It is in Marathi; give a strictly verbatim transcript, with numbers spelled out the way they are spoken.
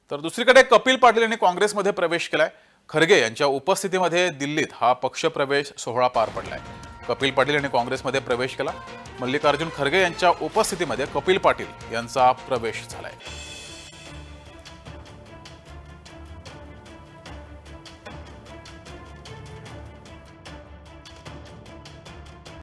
तर दुसरीकडे कपिल पाटील यांनी काँग्रेसमध्ये प्रवेश केलाय। खरगे यांच्या उपस्थितीमध्ये दिल्लीत हा पक्षप्रवेश सोहळा पार पडलाय। कपिल पाटील यांनी काँग्रेसमध्ये प्रवेश केला। मल्लिकार्जुन खरगे यांच्या उपस्थितीमध्ये कपिल पाटील यांचा प्रवेश झालाय।